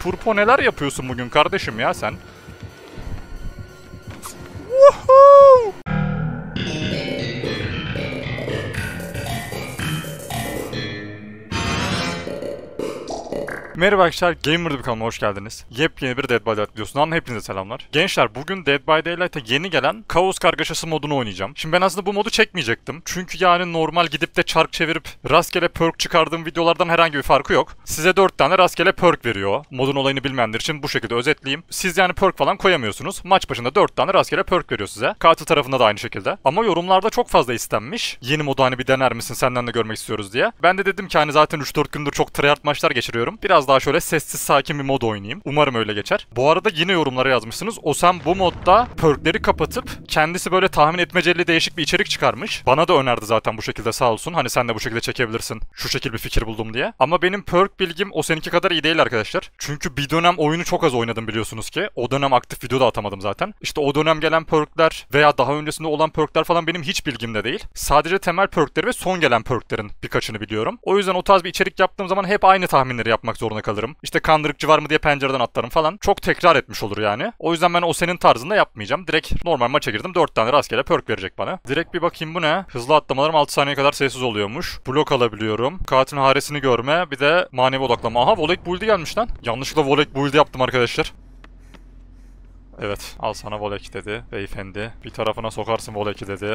Turpo neler yapıyorsun bugün kardeşim ya sen? Woohoo! Merhaba arkadaşlar, Gamer'da kanalıma hoş geldiniz. Yepyeni bir Dead by Daylight videosundan hepinize selamlar. Gençler, bugün Dead by Daylight'a yeni gelen Kaos Kargaşası modunu oynayacağım. Şimdi ben aslında bu modu çekmeyecektim. Çünkü yani normal gidip de çark çevirip rastgele perk çıkardığım videolardan herhangi bir farkı yok. Size 4 tane rastgele perk veriyor. Modun olayını bilmeyenler için bu şekilde özetleyeyim. Siz yani perk falan koyamıyorsunuz. Maç başında 4 tane rastgele perk veriyor size. Katil tarafında da aynı şekilde. Ama yorumlarda çok fazla istenmiş. Yeni modu hani bir dener misin, senden de görmek istiyoruz diye. Ben de dedim ki hani zaten 3-4 gündür çok tryhard maçlar geçiriyorum. Biraz daha şöyle sessiz sakin bir mod oynayayım. Umarım öyle geçer. Bu arada yine yorumlara yazmışsınız. Osam bu modda perkleri kapatıp kendisi böyle tahmin etmeceli değişik bir içerik çıkarmış. Bana da önerdi zaten bu şekilde, sağ olsun. Hani sen de bu şekilde çekebilirsin. Şu şekil bir fikir buldum diye. Ama benim perk bilgim o seninki kadar iyi değil arkadaşlar. Çünkü bir dönem oyunu çok az oynadım biliyorsunuz ki. O dönem aktif video da atamadım zaten. İşte o dönem gelen perkler veya daha öncesinde olan perkler falan benim hiç bilgimde değil. Sadece temel perkleri ve son gelen perklerin birkaçını biliyorum. O yüzden o tarz bir içerik yaptığım zaman hep aynı tahminleri yapmak zorunda kalırım. İşte kandırıkçı var mı diye pencereden atlarım falan. Çok tekrar etmiş olur yani. O yüzden ben o senin tarzında yapmayacağım. Direkt normal maça girdim. 4 tane rastgele perk verecek bana. Direkt bir bakayım bu ne? Hızlı atlamalarım 6 saniye kadar sessiz oluyormuş. Blok alabiliyorum. Katilin haresini görme. Bir de manevi odaklama. Aha, Volek build'i gelmiş lan. Yanlışlıkla Volek build'i yaptım arkadaşlar. Evet, al sana Volek dedi beyefendi. Bir tarafına sokarsın Volek'i dedi.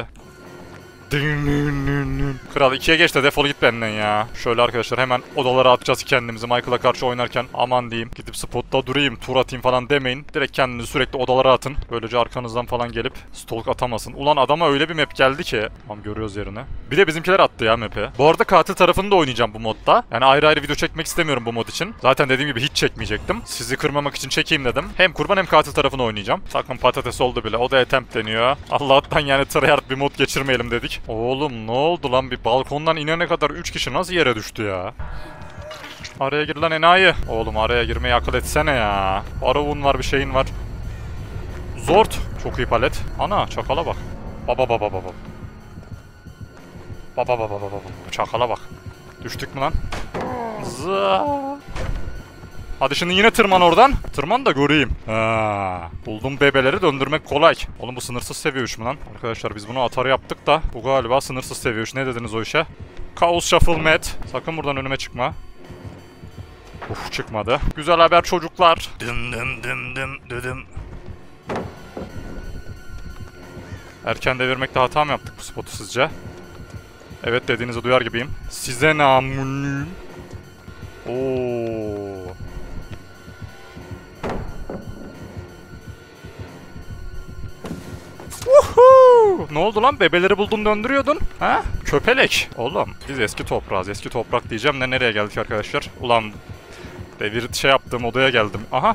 Kral 2'ye geç de defol git benden ya. Şöyle arkadaşlar hemen odalara atacağız kendimizi Michael'a karşı oynarken. Aman diyeyim, gidip spotta durayım, tur atayım falan demeyin. Direkt kendinizi sürekli odalara atın. Böylece arkanızdan falan gelip stalk atamasın. Ulan adama öyle bir map geldi ki. Tamam, görüyoruz yerini. Bir de bizimkiler attı ya map'i. Bu arada katil tarafını da oynayacağım bu modda. Yani ayrı ayrı video çekmek istemiyorum bu mod için. Zaten dediğim gibi hiç çekmeyecektim. Sizi kırmamak için çekeyim dedim. Hem kurban hem katil tarafını oynayacağım. Sakın patates oldu bile. O da attempt deniyor. Allah'tan yani tryhard bir mod geçirmeyelim dedik. Oğlum ne oldu lan, bir balkondan inene kadar 3 kişi nasıl yere düştü ya? Araya gir lan enayi. Oğlum araya girmeyi akıl etsene ya. Barovun var, bir şeyin var. Zort. Çok iyi palet. Ana çakala bak. Baba baba baba. Baba baba baba. Çakala bak. Düştük mü lan? Zaa. Hadi şimdi yine tırman oradan. Tırman da göreyim. Ha, buldum bebeleri döndürmek kolay. Oğlum bu sınırsız seviye 3 mü lan? Arkadaşlar biz bunu atarı yaptık da bu galiba sınırsız seviye 3. Ne dediniz o işe? Chaos Shuffle Mat. Sakın buradan önüme çıkma. Uf, çıkmadı. Güzel haber çocuklar. Dım dım dım dım dım. Erken devirmekte hata mı yaptık bu spotu sizce? Evet dediğinizi duyar gibiyim. Size namun. Oo. Woohoo! Ne oldu lan? Bebeleri buldun döndürüyordun. Ha? Köpelek. Oğlum biz eski toprağız. Eski toprak diyeceğim de nereye geldik arkadaşlar? Ulan devir şey yaptığım odaya geldim. Aha.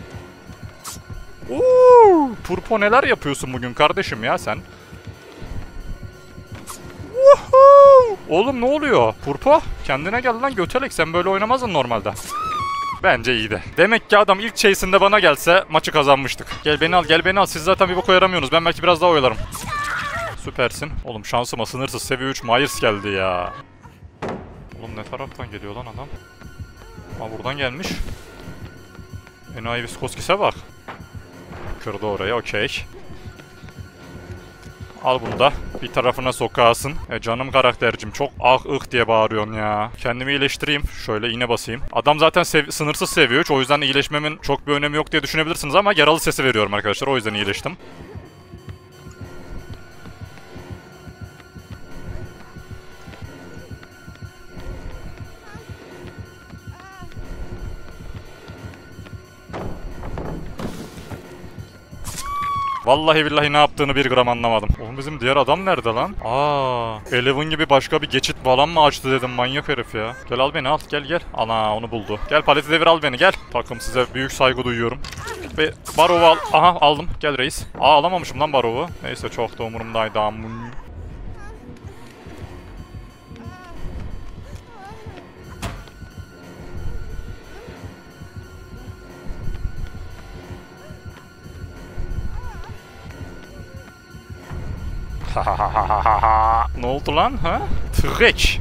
Uuu! Turpo neler yapıyorsun bugün kardeşim ya sen? Woohoo! Oğlum ne oluyor? Turpo kendine gel lan götelek, sen böyle oynamazdın normalde. Bence iyiydi. Demek ki adam ilk chase'inde bana gelse maçı kazanmıştık. Gel beni al, gel beni al. Siz zaten bir boka yaramıyorsunuz. Ben belki biraz daha oyalarım. Süpersin. Oğlum şansıma sınırsız seviye 3 Myers geldi ya. Oğlum ne taraftan geliyor lan adam? Ama buradan gelmiş. Enayi Viskoskis'e bak. Kırdı orayı, okey. Al bunu da. Bir tarafına sokarsın. Canım karaktercim çok ah ıh diye bağırıyorsun ya. Kendimi iyileştireyim. Şöyle iğne basayım. Adam zaten sınırsız seviyor 3. O yüzden iyileşmemin çok bir önemi yok diye düşünebilirsiniz ama yaralı sesi veriyorum arkadaşlar. O yüzden iyileştim. Vallahi billahi ne yaptığını bir gram anlamadım. Oğlum bizim diğer adam nerede lan? Aa, Eleven gibi başka bir geçit falan mı açtı dedim, manyak herif ya. Gel al beni, al, gel gel. Ana onu buldu. Gel paleti devir, al beni gel. Takım size büyük saygı duyuyorum. Ve Barov'u al. Aha aldım. Gel reis. Aa alamamışım lan Barov'u. Neyse çok da umurumdaydı. Ne oldu lan ha? Trek.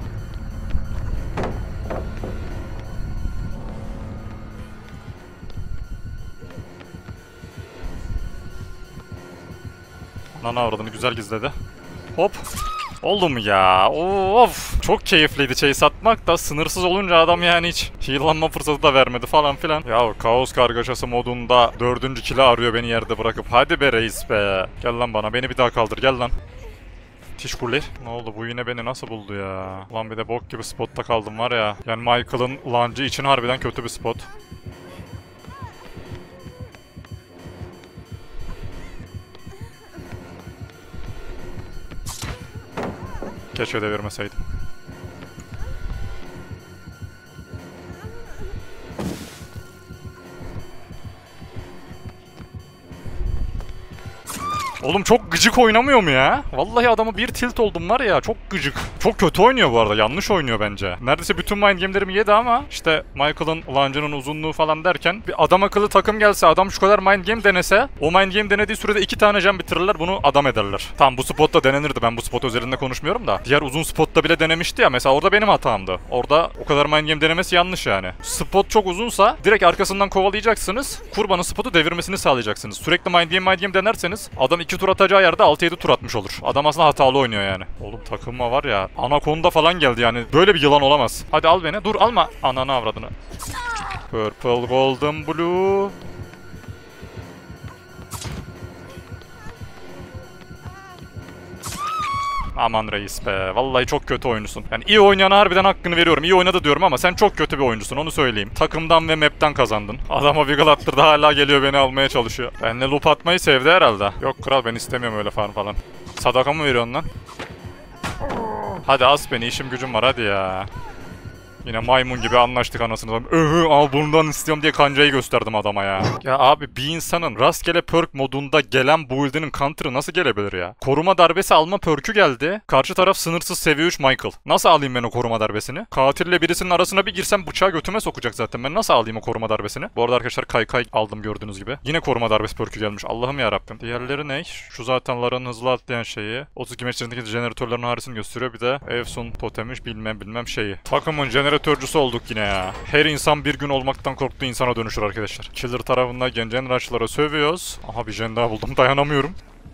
Ana avradını güzel gizledi. Hop. Oldu mu ya? Of. Çok keyifliydi chase atmak da sınırsız olunca adam yani hiç heal'lanma fırsatı da vermedi falan filan. Ya kaos kargaşası modunda 4. kill'i arıyor beni yerde bırakıp. Hadi be reis be. Gel lan bana, beni bir daha kaldır, gel lan. Tişkulir. Ne oldu, bu yine beni nasıl buldu ya? Ulan bir de bok gibi spotta kaldım var ya. Yani Michael'ın launch'ı için harbiden kötü bir spot. Keşke devirmeseydim. Oğlum çok gıcık oynamıyor mu ya? Vallahi adamı bir tilt oldum var ya, çok gıcık. Çok kötü oynuyor bu arada, yanlış oynuyor bence. Neredeyse bütün mind game'lerimi yedi ama işte Michael'ın launch'ının uzunluğu falan derken bir adam akıllı takım gelse, adam şu kadar mind game denese, o mind game denediği sürede 2 tane jam bitirirler, bunu adam ederler. Tamam, bu spotta denenirdi, ben bu spot üzerinde konuşmuyorum da. Diğer uzun spotta bile denemişti ya, mesela orada benim hatamdı. Orada o kadar mind game denemesi yanlış yani. Spot çok uzunsa direkt arkasından kovalayacaksınız, kurbanın spotu devirmesini sağlayacaksınız. Sürekli mind game denerseniz adam 2 tur atacağı yerde 6-7 tur atmış olur. Adam aslında hatalı oynuyor yani. Oğlum takılma var ya. Anaconda falan geldi yani. Böyle bir yılan olamaz. Hadi al beni. Dur alma. Ananı avradını. Purple, golden, blue. Aman reis be. Vallahi çok kötü oyuncusun. Yani iyi oynayana harbiden hakkını veriyorum. İyi oynadı diyorum ama sen çok kötü bir oyuncusun, onu söyleyeyim. Takımdan ve map'ten kazandın. Adama wiggle attırdı, hala geliyor beni almaya çalışıyor. Benle loop atmayı sevdi herhalde. Yok kral, ben istemiyorum öyle farm falan. Sadaka mı veriyorsun lan? Hadi as beni, işim gücüm var hadi ya. Yine maymun gibi anlaştık anasını. Al bundan istiyorum diye kancayı gösterdim adama ya. Ya abi, bir insanın rastgele perk modunda gelen build'inin counter'ı nasıl gelebilir ya? Koruma darbesi alma perk'ü geldi. Karşı taraf sınırsız seviye 3 Michael. Nasıl alayım ben o koruma darbesini? Katille birisinin arasına bir girsem bıçağı götüme sokacak zaten. Ben nasıl alayım o koruma darbesini? Bu arada arkadaşlar kaykay aldım gördüğünüz gibi. Yine koruma darbesi perk'ü gelmiş. Allah'ım yarabbim. Diğerleri ne? Şu zaten Lara'nın hızlı atlayan şeyi. 32 metrindeki jeneratörlerin harisini gösteriyor. Bir de Evsun totemiş bilmem şeyi. Takımın jeneratörcüsü olduk yine ya. Her insan bir gün olmaktan korktuğu insana dönüşür arkadaşlar. Killer tarafında Genjen Rush'lara sövüyoruz. Aha bir jen daha buldum, dayanamıyorum.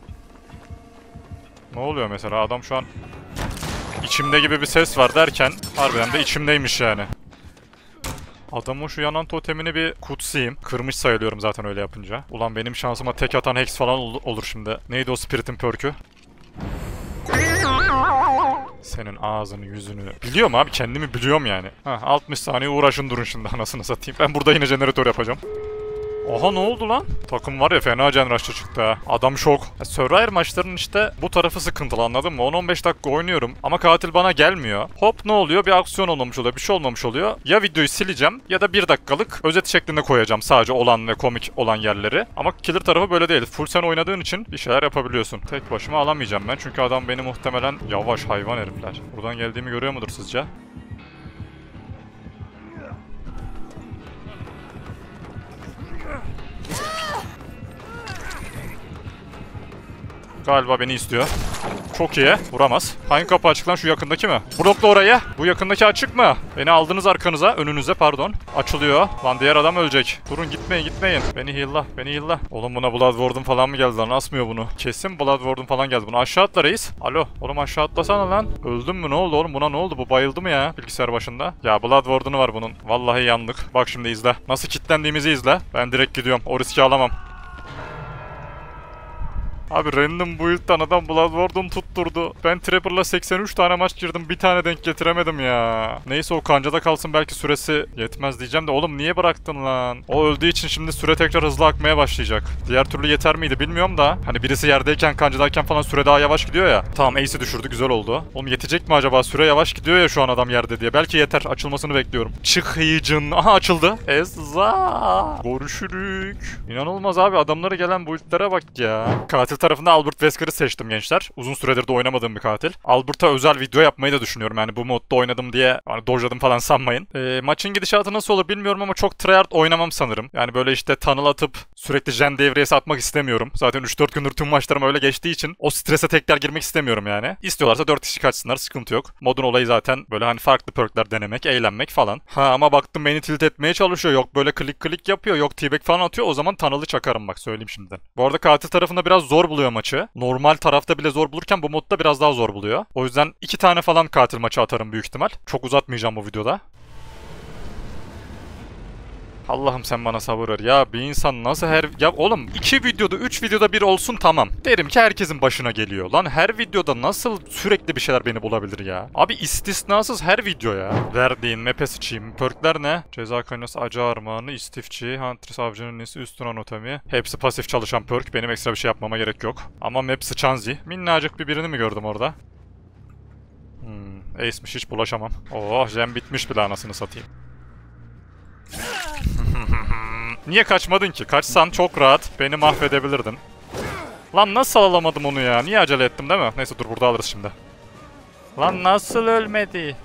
Ne oluyor mesela, adam şu an içimde gibi bir ses var derken harbiden de içimdeymiş yani. Adamın şu yanan totemini bir kutsayayım. Kırmış sayılıyorum zaten öyle yapınca. Ulan benim şansıma tek atan Hex falan olur şimdi. Neydi o Spirit'in perk'ü? Senin ağzını yüzünü. Biliyorum abi, kendimi biliyorum yani. 60 saniye uğraşın durun şimdi anasını satayım. Ben burada yine jeneratör yapacağım. Oha, ne oldu lan? Takım var ya fena genrush'ta çıktı ha. Adam şok. Survivor maçlarının işte bu tarafı sıkıntılı, anladın mı? 10-15 dakika oynuyorum ama katil bana gelmiyor. Hop ne oluyor? Bir aksiyon olmamış oluyor. Bir şey olmamış oluyor. Ya videoyu sileceğim ya da 1 dakikalık özet şeklinde koyacağım sadece olan ve komik olan yerleri. Ama killer tarafı böyle değil. Full sen oynadığın için bir şeyler yapabiliyorsun. Tek başıma alamayacağım ben çünkü adam beni muhtemelen yavaş hayvan herifler. Buradan geldiğimi görüyor mudur sizce? Galiba beni istiyor. Çok iyi. Vuramaz. Hangi kapı açık lan, şu yakındaki mi? Blokla orayı. Bu yakındaki açık mı? Beni aldınız arkanıza. Önünüze pardon. Açılıyor. Lan diğer adam ölecek. Durun, gitmeyin. Beni heal'la. Oğlum buna Bloodward'un falan mı geldi lan? Asmıyor bunu. Kesin Bloodward'un falan geldi. Bunu aşağı atla reis. Alo. Oğlum aşağı atlasana lan. Öldün mü? Ne oldu oğlum? Buna ne oldu? Bu bayıldı mı ya bilgisayar başında? Ya Bloodward'unu var bunun. Vallahi yandık. Bak şimdi izle. Nasıl kilitlendiğimizi izle. Ben direkt gidiyorum. O riski alamam. Abi random build'dan adam Bloodward'unu tutturdu. Ben Trapper'la 83 tane maç girdim, bir tane denk getiremedim ya. Neyse o kancada kalsın, belki süresi yetmez diyeceğim de oğlum niye bıraktın lan? O öldüğü için şimdi süre tekrar hızlı akmaya başlayacak. Diğer türlü yeter miydi bilmiyorum da. Hani birisi yerdeyken kancadayken falan süre daha yavaş gidiyor ya. Tamam ace'i düşürdü, güzel oldu. Oğlum yetecek mi acaba, süre yavaş gidiyor ya şu an adam yerde diye. Belki yeter, açılmasını bekliyorum. Çık hıyıcın. Aha açıldı. Ezza. Görüşürük. İnanılmaz abi, adamlara gelen build'lere bak ya. Katil tarafında Albert Wesker'ı seçtim gençler. Uzun süredir süredir de oynamadığım bir katil. Albert'a özel video yapmayı da düşünüyorum. Yani bu modda oynadım diye hani dojladım falan sanmayın. Maçın gidişatı nasıl olur bilmiyorum ama çok tryhard oynamam sanırım. Yani böyle işte tunnel atıp sürekli jen devriyesi atmak istemiyorum. Zaten 3-4 gündür tüm maçlarım öyle geçtiği için o strese tekrar girmek istemiyorum yani. İstiyorlarsa 4 kişi kaçsınlar, sıkıntı yok. Modun olayı zaten böyle hani farklı perkler denemek, eğlenmek falan. Ha ama baktım beni tilt etmeye çalışıyor. Yok böyle klik yapıyor, yok t-bag falan atıyor. O zaman tunnel'ı çakarım bak, söyleyeyim şimdiden. Bu arada katil tarafında biraz zor buluyor maçı. Normal tarafta bile zor bulurken bu modda biraz daha zor buluyor. O yüzden 2 tane falan katil maçı atarım büyük ihtimal. Çok uzatmayacağım bu videoda. Allah'ım sen bana sabır ver. Ya bir insan nasıl her... Ya oğlum 2 videoda 3 videoda bir olsun tamam. Derim ki herkesin başına geliyor. Lan her videoda nasıl sürekli bir şeyler beni bulabilir ya? Abi istisnasız her video ya. Verdiğin map'e sıçayım. Perkler ne? Ceza kaynası, acı armağanı, istifçi, Huntress avcının nesi, üstün anatomi. Hepsi pasif çalışan perk. Benim ekstra bir şey yapmama gerek yok. Ama map sıçanzi. Minnacık bir birini mi gördüm orada? Ace'miş, hiç bulaşamam. Oh jam bitmiş bile anasını satayım. Niye kaçmadın ki? Kaçsan çok rahat beni mahvedebilirdin. Lan nasıl alamadım onu ya? Niye acele ettim değil mi? Neyse dur burada alırız şimdi. Lan nasıl ölmedi?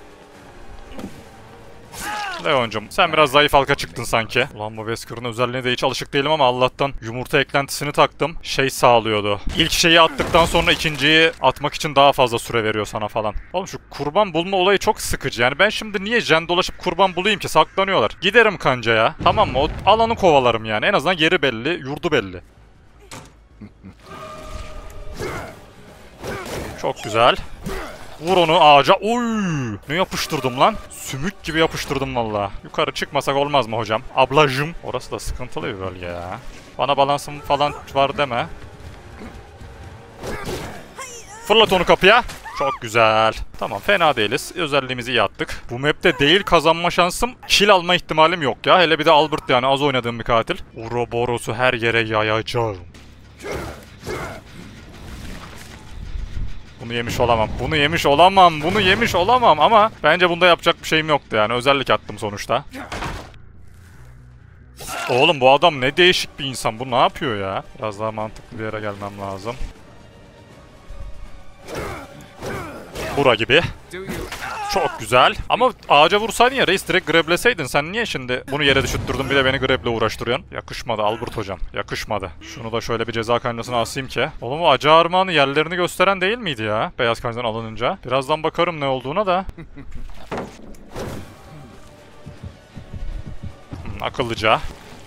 Leon'cum sen biraz zayıf halka çıktın sanki. Ulan bu Wesker'ın özelliğine de hiç alışık değilim ama Allah'tan yumurta eklentisini taktım. Şey sağlıyordu. İlk şeyi attıktan sonra ikinciyi atmak için daha fazla süre veriyor sana falan. Oğlum şu kurban bulma olayı çok sıkıcı. Yani ben şimdi niye jen dolaşıp kurban bulayım ki? Saklanıyorlar. Giderim kancaya. Tamam mı? O alanı kovalarım yani. En azından yeri belli, yurdu belli. Çok güzel. Vur onu ağaca. Oy! Ne yapıştırdım lan? Sümük gibi yapıştırdım valla. Yukarı çıkmasak olmaz mı hocam? Ablacım. Orası da sıkıntılı bir bölge ya. Bana balansım falan var deme. Fırlat onu kapıya. Çok güzel. Tamam fena değiliz. Özelliğimizi iyi attık. Bu map'te değil kazanma şansım, kill alma ihtimalim yok ya. Hele bir de Albert yani az oynadığım bir katil. Ouroboros'u her yere yayacağım. Bunu yemiş olamam. Bunu yemiş olamam. Bunu yemiş olamam ama bence bunda yapacak bir şeyim yoktu yani. Özellik attım sonuçta. Oğlum bu adam ne değişik bir insan. Bu ne yapıyor ya? Biraz daha mantıklı bir yere gelmem lazım. Bura gibi. Çok güzel. Ama ağaca vursaydın ya reis, direkt grableseydin. Sen niye şimdi bunu yere düşüttürdün bir de beni grable uğraştırıyorsun? Yakışmadı Albert hocam. Yakışmadı. Şunu da şöyle bir ceza kaynasına asayım ki. Oğlum o acı armağanı yerlerini gösteren değil miydi ya? Beyaz kaynadan alınınca. Birazdan bakarım ne olduğuna da. Akıllıca.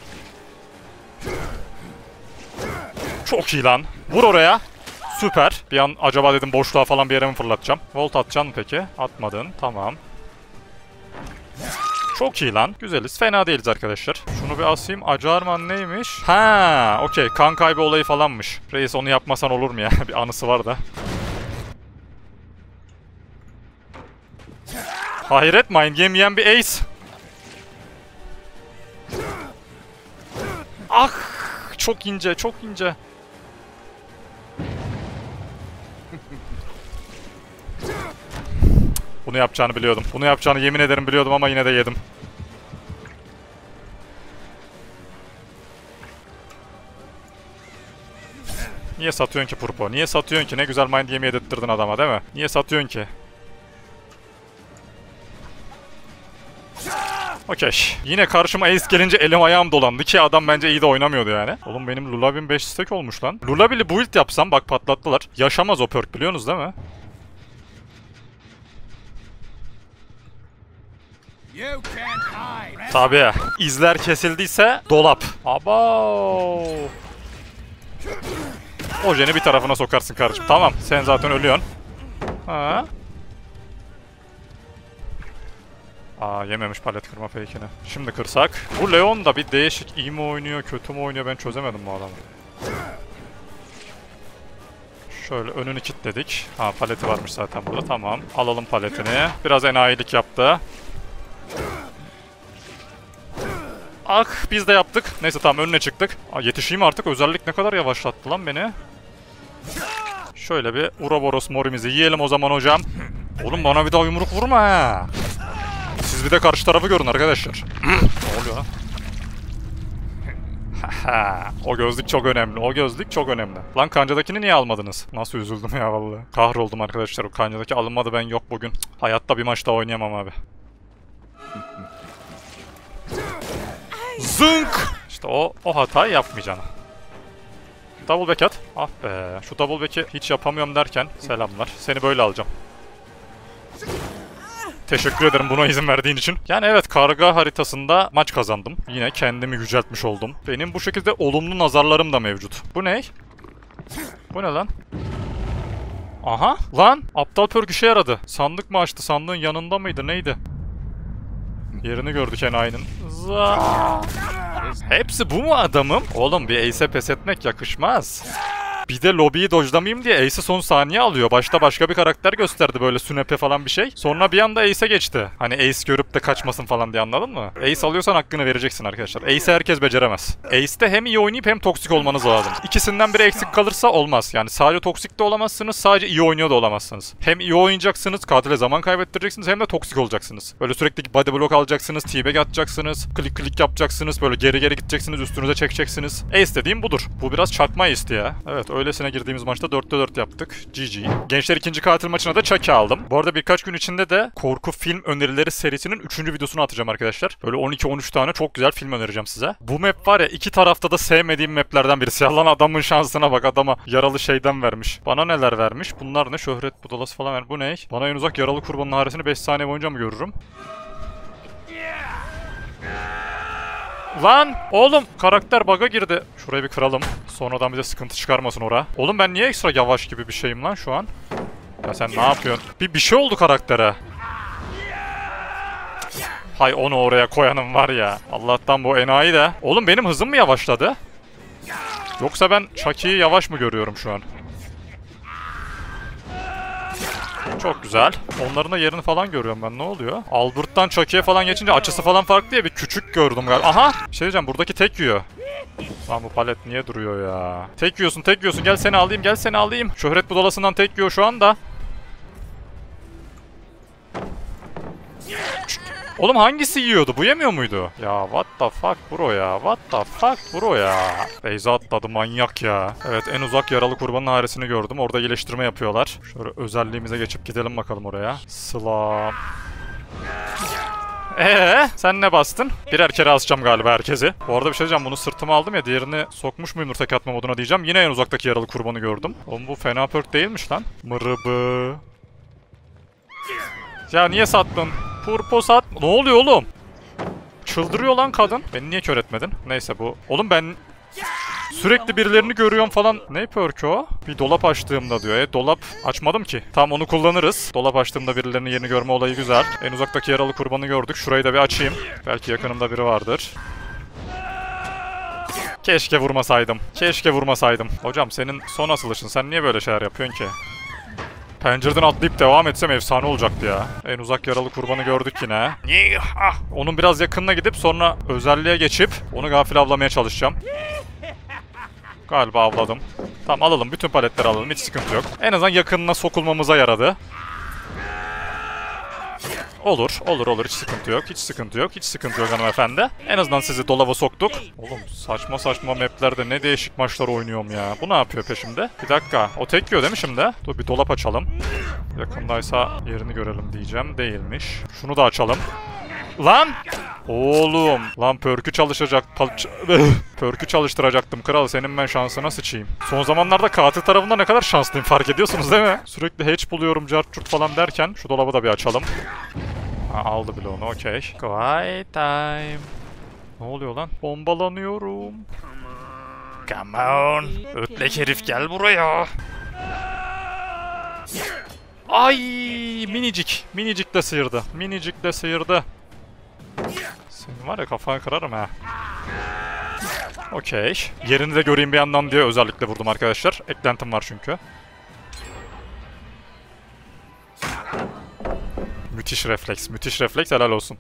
Çok iyi lan. Vur oraya. Süper. Bir an acaba dedim boşluğa falan bir yere mi fırlatacağım? Volt atacaksın mı peki? Atmadın. Tamam. Çok iyi lan. Güzeliz. Fena değiliz arkadaşlar. Şunu bir asayım. Acı armağan neymiş? Ha, okey. Kan kaybı olayı falanmış. Reis onu yapmasan olur mu ya? Bir anısı var da. Hayret, mind game yiyen bir ace. Ah! Çok ince, çok ince. Bunu yapacağını biliyordum. Bunu yapacağını yemin ederim biliyordum ama yine de yedim. Niye satıyorsun ki Purpo? Niye satıyorsun ki? Ne güzel mind game yedirttirdin adama değil mi? Niye satıyorsun ki? Okey. Yine karşıma ace gelince elim ayağım dolandı ki adam bence iyi de oynamıyordu yani. Oğlum benim Lulabin 5 stack olmuş lan. Lulabil'i build yapsam bak patlattılar. Yaşamaz o perk, biliyorsunuz değil mi? Tabii. İzler kesildiyse dolap. Abo. O jeni bir tarafına sokarsın kardeşim. Tamam. Sen zaten ölüyorsun. Ha. Aa, yememiş palet kırma fake'ini. Şimdi kırsak. Bu Leon da bir değişik, iyi mi oynuyor, kötü mü oynuyor, ben çözemedim bu adamı. Şöyle önünü kilitledik. Ha, paleti varmış zaten burada, tamam. Alalım paletini. Biraz enayilik yaptı. Ah, biz de yaptık. Neyse tamam, önüne çıktık. Aa, yetişeyim artık, özellik ne kadar yavaşlattı lan beni. Şöyle bir Ouroboros morimizi yiyelim o zaman hocam. Oğlum bana bir daha yumruk vurma ha. Siz bir de karşı tarafı görün arkadaşlar. Ne oluyor lan? O gözlük çok önemli. O gözlük çok önemli. Lan kancadakini niye almadınız? Nasıl üzüldüm ya vallahi. Kahroldum arkadaşlar. O kancadaki alınmadı, ben yok bugün. Hayatta bir maç daha oynayamam abi. Zınk! İşte o hatayı yapmayacaksın. Double back at. Ah be. Şu double back'i hiç yapamıyorum derken selamlar. Seni böyle alacağım. Teşekkür ederim buna izin verdiğin için. Yani evet, karga haritasında maç kazandım. Yine kendimi yüceltmiş oldum. Benim bu şekilde olumlu nazarlarım da mevcut. Bu ne? Bu ne lan? Aha lan! Aptal perk işe yaradı. Sandık mı açtı? Sandığın yanında mıydı? Neydi? Yerini gördük enayinin. Hepsi bu mu adamım? Oğlum bir ace'e pes etmek yakışmaz. Bir de lobiyi dojlamayayım diye Ace'i son saniye alıyor. Başta başka bir karakter gösterdi, böyle sünepe falan bir şey. Sonra bir anda Ace'e geçti. Hani Ace görüp de kaçmasın falan diye, anladın mı? Ace alıyorsan hakkını vereceksin arkadaşlar. Ace'i herkes beceremez. Ace'te hem iyi oynayıp hem toksik olmanız lazım. İkisinden biri eksik kalırsa olmaz. Yani sadece toksik de olamazsınız, sadece iyi oynuyor da olamazsınız. Hem iyi oynayacaksınız, katile zaman kaybettireceksiniz, hem de toksik olacaksınız. Böyle sürekli body block alacaksınız, t-bag atacaksınız, klik yapacaksınız, böyle geri gideceksiniz, üstünüze çekeceksiniz. Ace dediğim budur. Bu biraz çakma Ace'ti ya. Evet, öylesine girdiğimiz maçta 4'te 4 yaptık. GG. Gençler ikinci katil maçına da Chucky aldım. Bu arada birkaç gün içinde de korku film önerileri serisinin 3. videosunu atacağım arkadaşlar. Böyle 12-13 tane çok güzel film önereceğim size. Bu map var ya, iki tarafta da sevmediğim maplerden birisi. Lan adamın şansına bak, adama yaralı şeyden vermiş. Bana neler vermiş? Bunlar ne? Şöhret budalası falan vermiş. Bu ne? Bana en uzak yaralı kurbanın haresini 5 saniye boyunca mı görürüm? Lan oğlum, karakter bug'a girdi. Şurayı bir kıralım. Sonradan bize sıkıntı çıkarmasın ora. Oğlum ben niye ekstra yavaş gibi bir şeyim lan şu an? Ya sen ne yapıyorsun? Bir şey oldu karaktere. Hay onu oraya koyanım var ya. Allah'tan bu enayi de. Oğlum benim hızım mı yavaşladı? Yoksa ben Chucky'yi yavaş mı görüyorum şu an? Çok güzel. Onların da yerini falan görüyorum ben. Ne oluyor? Albert'tan Chucky'ye falan geçince açısı falan farklı diye bir küçük gördüm galiba. Aha! Bir şey diyeceğim. Buradaki tek yiyor. Lan bu palet niye duruyor ya? Tek yiyorsun, tek yiyorsun. Gel seni alayım, gel seni alayım. Şöhret budalasından tek yiyor şu anda. Oğlum hangisi yiyordu? Bu yemiyor muydu? Ya what the fuck bro ya? What the fuck bro ya? Beyza atladı manyak ya. Evet, en uzak yaralı kurbanın haresini gördüm. Orada iyileştirme yapıyorlar. Şöyle özelliğimize geçip gidelim bakalım oraya. Sıla. Sen ne bastın? Birer kere asacağım galiba herkesi. Bu arada bir şey diyeceğim. Bunu sırtıma aldım ya. Diğerini sokmuş muyumdur tek atma moduna diyeceğim. Yine en uzaktaki yaralı kurbanı gördüm. Oğlum bu fena perk değilmiş lan. Mırıbı. Ya niye sattın? Purpo sat. Ne oluyor oğlum? Çıldırıyor lan kadın. Beni niye kör etmedin? Neyse bu. Oğlum ben sürekli birilerini görüyorum falan. Ne perk o? Bir dolap açtığımda diyor. Dolap açmadım ki. Tam onu kullanırız. Dolap açtığımda birilerinin yerini görme olayı güzel. En uzaktaki yaralı kurbanı gördük. Şurayı da bir açayım. Belki yakınımda biri vardır. Keşke vurmasaydım. Keşke vurmasaydım. Hocam senin son asılışın. Sen niye böyle şeyler yapıyorsun ki? Pencereden atlayıp devam etsem efsane olacaktı ya. En uzak yaralı kurbanı gördük yine. Onun biraz yakınına gidip sonra özelliğe geçip onu gafil avlamaya çalışacağım. Galiba avladım. Tamam, alalım. Bütün paletleri alalım. Hiç sıkıntı yok. En azından yakınına sokulmamıza yaradı. Olur. Hiç sıkıntı yok. Hiç sıkıntı yok. Hiç sıkıntı yok hanımefendi. En azından sizi dolaba soktuk. Oğlum saçma saçma maplerde ne değişik maçlar oynuyorum ya. Bu ne yapıyor peşimde? Bir dakika. O tek yiyor değil mi şimdi? Dur bir dolap açalım. Yakındaysa yerini görelim diyeceğim. Değilmiş. Şunu da açalım. Lan! Oğlum. Lan pörkü çalışacak. Pörkü çalıştıracaktım kral. Senin ben şansına sıçayım. Son zamanlarda katil tarafında ne kadar şanslıyım fark ediyorsunuz değil mi? Sürekli hatch buluyorum, cart falan derken şu dolabı da bir açalım. Ha, aldı bile onu, okey. Quiet time. Ne oluyor lan? Bombalanıyorum. Come on. Ötlek herif gel buraya. Ay minicik. Minicik de sıyırdı. Minicik de sıyırdı. Senin var ya kafanı kırarım ha. Okey. Yerini de göreyim bir yandan diye özellikle vurdum arkadaşlar. Eklentim var çünkü. Müthiş refleks. Müthiş refleks. Helal olsun.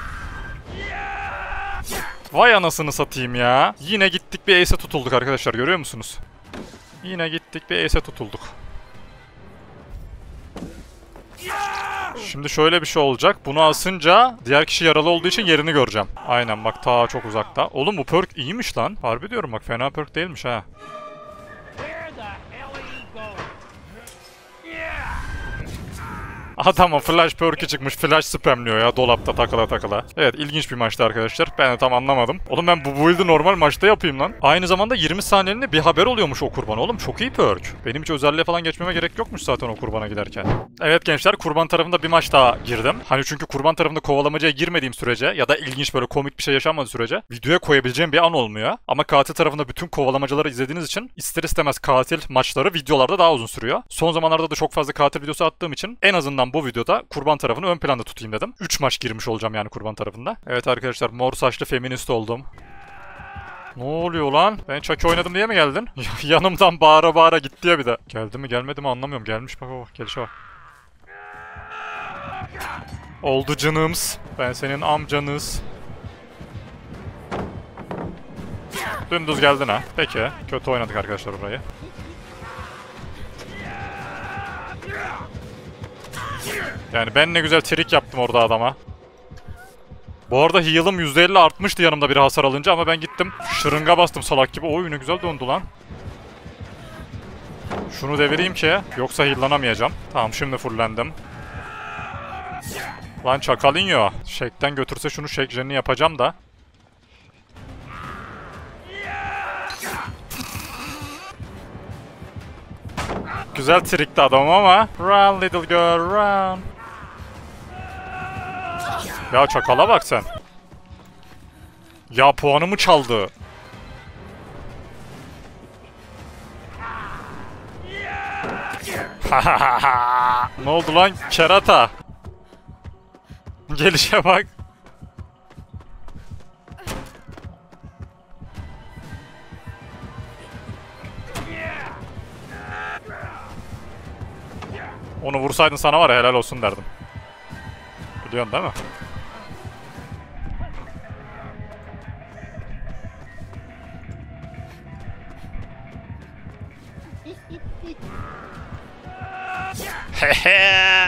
Vay anasını satayım ya. Yine gittik bir ace'e tutulduk arkadaşlar. Görüyor musunuz? Yine gittik bir ace'e tutulduk. Şimdi şöyle bir şey olacak. Bunu asınca diğer kişi yaralı olduğu için yerini göreceğim. Aynen bak ta çok uzakta. Oğlum bu perk iyiymiş lan. Harbi diyorum bak fena perk değilmiş ha. Adamın flash perk'i çıkmış. Flash spamliyor ya dolapta takıla takıla. Evet ilginç bir maçtı arkadaşlar. Ben de tam anlamadım. Oğlum ben bu build'i normal maçta yapayım lan. Aynı zamanda 20 saniyeliğine bir haber oluyormuş o kurban. Oğlum çok iyi perk. Benim hiç özelliğe falan geçmeme gerek yokmuş zaten o kurbana giderken. Evet gençler kurban tarafında bir maç daha girdim. Hani çünkü kurban tarafında kovalamacaya girmediğim sürece ya da ilginç böyle komik bir şey yaşanmadığı sürece videoya koyabileceğim bir an olmuyor. Ama katil tarafında bütün kovalamacaları izlediğiniz için ister istemez katil maçları videolarda daha uzun sürüyor. Son zamanlarda da çok fazla katil videosu attığım için en azından bu videoda kurban tarafını ön planda tutayım dedim. 3 maç girmiş olacağım yani kurban tarafında. Evet arkadaşlar mor saçlı feminist oldum. Ne oluyor lan? Ben Chucky oynadım diye mi geldin? Yanımdan bağıra bağıra gitti ya bir de. Geldi mi gelmedi mi anlamıyorum. Gelmiş bak o gelişe bak. Oldu canımız. Ben senin amcanız. Dümdüz geldin ha. Peki. Kötü oynadık arkadaşlar burayı. Yani ben ne güzel trik yaptım orada adama. Bu arada heal'ım %50 artmıştı yanımda bir hasar alınca ama ben gittim şırınga bastım salak gibi. Oy ne güzel döndü lan. Şunu devireyim ki yoksa heal'lanamayacağım. Tamam şimdi fullendim. Lan çakalinyo. Shake'den götürse şunu shake jenini yapacağım da. Güzel trikti adamım ama. Run little girl run. Ya çakala bak sen. Ya puanımı çaldı. Ne oldu lan kerata? Gelişe bak. Onu vursaydın sana var ya helal olsun derdim. Biliyorsun değil mi? Hehe.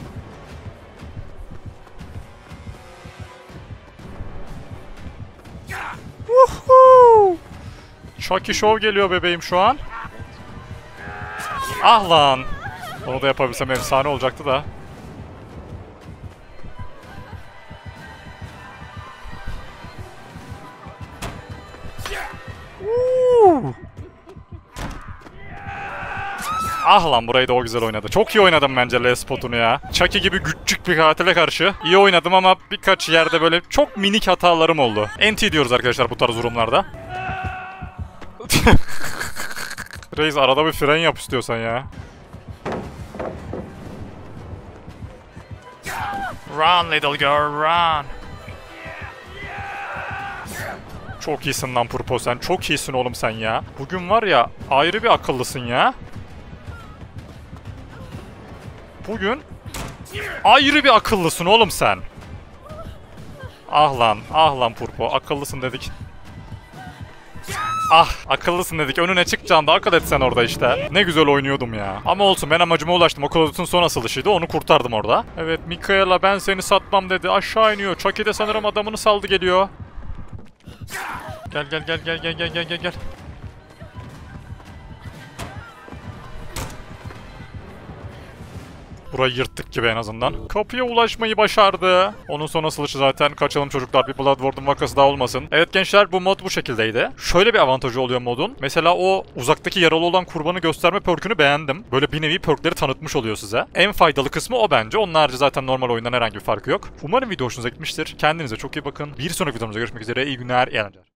Woohoo! Chucky Show geliyor bebeğim şu an. Ah lan. Onu da yapabilsem efsane olacaktı da. Ah lan burayı da o güzel oynadı. Çok iyi oynadım bence L spotunu ya. Chucky gibi küçük bir katile karşı iyi oynadım ama birkaç yerde böyle çok minik hatalarım oldu. NT diyoruz arkadaşlar bu tarz durumlarda. Reis arada bir fren yap istiyorsan ya. Run little girl run. Çok iyisin lan Purpo sen. Çok iyisin oğlum sen ya. Bugün var ya ayrı bir akıllısın ya. Bugün ayrı bir akıllısın oğlum sen. Ah lan Purpo. Akıllısın dedik. Ah akıllısın dedik. Önüne çıkacağını da akıl etsen orada işte. Ne güzel oynuyordum ya. Ama olsun ben amacıma ulaştım. O Cloud'un son asılışıydı. Onu kurtardım orada. Evet Mikaela ben seni satmam dedi. Aşağı iniyor. Chucky de sanırım adamını saldı geliyor. Gel gel gel gel gel gel gel gel. Burayı yırttık gibi en azından. Kapıya ulaşmayı başardı. Onun son asılışı zaten kaçalım çocuklar bir Bloodborne'un vakası daha olmasın. Evet gençler bu mod bu şekildeydi. Şöyle bir avantajı oluyor modun. Mesela o uzaktaki yaralı olan kurbanı gösterme perkünü beğendim. Böyle bir nevi perkleri tanıtmış oluyor size. En faydalı kısmı o bence. Onun harici zaten normal oyundan herhangi bir farkı yok. Umarım video hoşunuza gitmiştir. Kendinize çok iyi bakın. Bir sonraki videomuzda görüşmek üzere. İyi günler, iyi eğlenceler.